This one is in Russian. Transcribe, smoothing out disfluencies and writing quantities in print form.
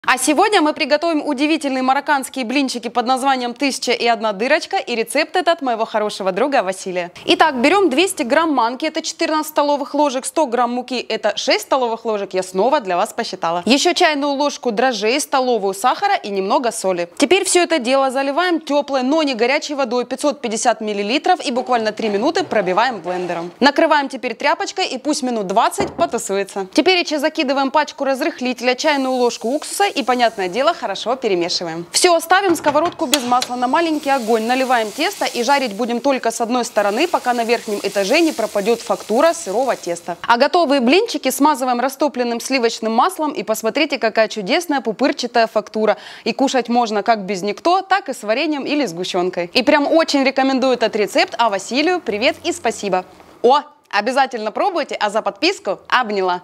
А сегодня мы приготовим удивительные марокканские блинчики под названием «1001 дырочка», и рецепт этот моего хорошего друга Василия. Итак, берем 200 грамм манки, это 14 столовых ложек, 100 грамм муки, это 6 столовых ложек, я снова для вас посчитала. Еще чайную ложку дрожжей, столовую сахара и немного соли. Теперь все это дело заливаем теплой, но не горячей водой, 550 мл, и буквально 3 минуты пробиваем блендером. Накрываем теперь тряпочкой и пусть минут 20 потусуется. Теперь еще закидываем пачку разрыхлителя, чайную ложку уксуса и, понятное дело, хорошо перемешиваем. Все, ставим сковородку без масла на маленький огонь, наливаем тесто и жарить будем только с одной стороны, пока на верхнем этаже не пропадет фактура сырого теста. А готовые блинчики смазываем растопленным сливочным маслом, и посмотрите, какая чудесная пупырчатая фактура. И кушать можно как без никто, так и с вареньем или сгущенкой. И прям очень рекомендую этот рецепт, а Василию привет и спасибо. Обязательно пробуйте, а за подписку обняла.